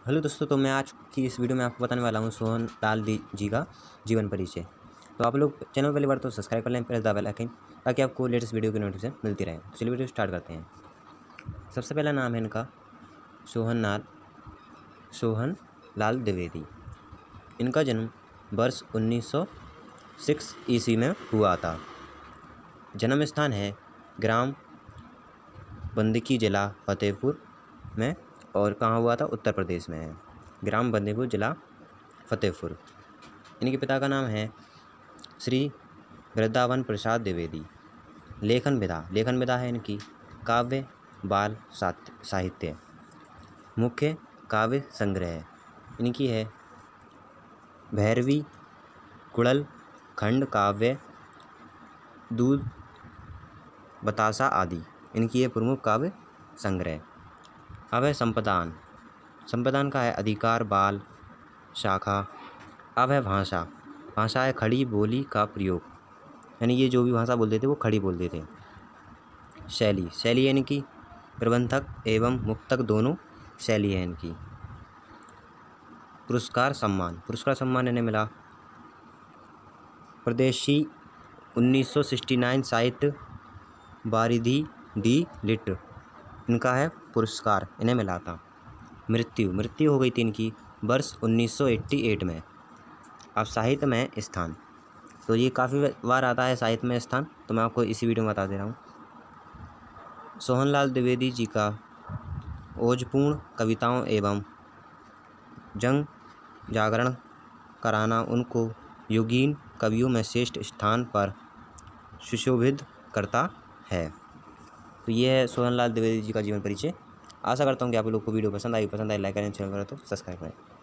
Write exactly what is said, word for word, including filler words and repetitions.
Hello दोस्तों, तो मैं आज की इस वीडियो में आपको बताने वाला हूँ सोहन लाल जी का जीवन परिचय। तो आप लोग चैनल पहली बार तो सब्सक्राइब कर लें, प्रेस द बेल आइकन, ताकि आपको लेटेस्ट वीडियो की नोटिफिकेशन मिलती रहे। तो चलिए वीडियो स्टार्ट करते हैं। सबसे पहला नाम है इनका सोहन लाल सोहन लाल द्विवेदी। इनका जन्म वर्ष उन्नीस सौ सिक्स ईस्वी में हुआ था। जन्म स्थान है ग्राम बंदकी, जिला फतेहपुर में। और कहाँ हुआ था? उत्तर प्रदेश में है। ग्राम बंदीपुर, जिला फतेहपुर। इनके पिता का नाम है श्री वृंदावन प्रसाद द्विवेदी। लेखन विधा लेखन विधा है इनकी काव्य बाल साहित्य। मुख्य काव्य संग्रह इनकी है भैरवी, कुड़ल, खंड काव्य, दूध, बतासा आदि इनकी है प्रमुख काव्य संग्रह। अब है संपदान। संपदान का है अधिकार, बाल, शाखा। अब है भाषा। भाषा है खड़ी बोली का प्रयोग, यानी ये जो भी भाषा बोलते थे वो खड़ी बोलते थे। शैली शैली है इनकी प्रबंधक एवं मुक्तक दोनों शैली है इनकी। पुरस्कार सम्मान पुरस्कार सम्मान इन्हें मिला प्रदेशी उन्नीस सौ उनहत्तर साहित्य बारिधि डी लिट, इनका है पुरस्कार इन्हें मिला था। मृत्यु मृत्यु हो गई थी इनकी वर्ष उन्नीस सौ अट्ठासी में। अब साहित्य में स्थान, तो ये काफ़ी बार आता है साहित्य में स्थान, तो मैं आपको इसी वीडियो में बता दे रहा हूँ। सोहन लाल द्विवेदी जी का ओजपूर्ण कविताओं एवं जंग जागरण कराना उनको युगीन कवियों में श्रेष्ठ स्थान पर सुशोभित करता है। तो ये है सोहन लाल द्विवेदी जी का जीवन परिचय। आशा करता हूँ कि आप लोग को वीडियो पसंद आई पसंद आई लाइक करें, चैनल करें तो सब्सक्राइब करें।